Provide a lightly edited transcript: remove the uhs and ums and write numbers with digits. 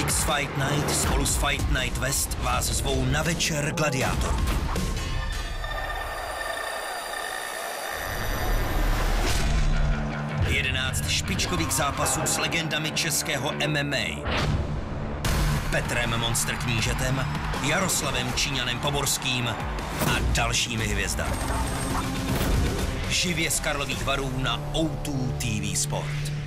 X Fight Night spolu s Fight Night West vás zvou na večer Gladiátor. Špičkových zápasů s legendami českého MMA. Petrem Monster Knížetem, Jaroslavem Číňanem Poborským a dalšími hvězdami. Živě z Karlových Varů na O2 TV Sport.